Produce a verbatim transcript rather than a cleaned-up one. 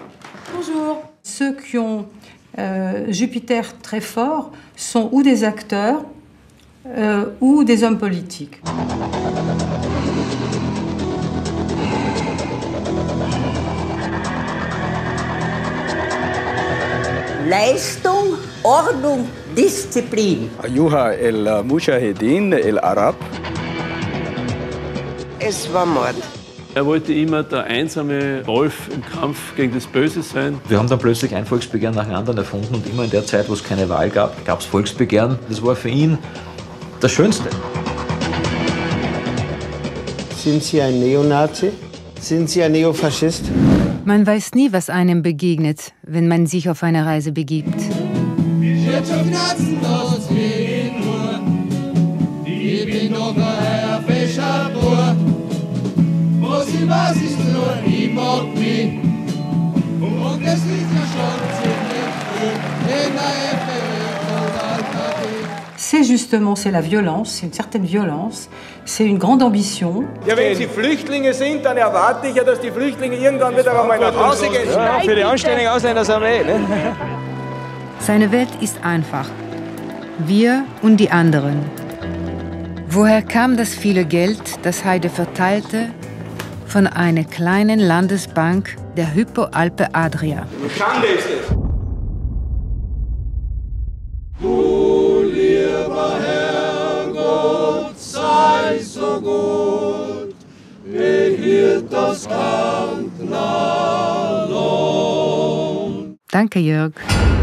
Bonjour. Ceux qui ont euh, Jupiter très fort sont ou des acteurs euh, ou des hommes politiques. Leistung, Ordnung, Disziplin. Ayuha el Mujahedin, el Arab. Es war Mord. Er wollte immer der einsame Wolf im Kampf gegen das Böse sein. Wir haben dann plötzlich ein Volksbegehren nach dem anderen erfunden und immer in der Zeit, wo es keine Wahl gab, gab es Volksbegehren. Das war für ihn das Schönste. Sind Sie ein Neonazi? Sind Sie ein Neofaschist? Man weiß nie, was einem begegnet, wenn man sich auf eine Reise begibt. C'est justement, c'est la violence, c'est une certaine violence, c'est une grande ambition. Ja, wenn Sie Flüchtlinge sind, dann erwarte ich ja, dass die Flüchtlinge irgendwann wieder einmal nach Hause gehen. Ja, für die Anstellung Ausländersarmee. Ne? Seine Welt ist einfach. Wir und die anderen. Woher kam das viele Geld, das Heide verteilte? Von einer kleinen Landesbank der Hypo Alpe Adria. Schande ist es. Du lieber Herrgott, sei so gut, behielt das Kantnerlohn. Danke, Jörg.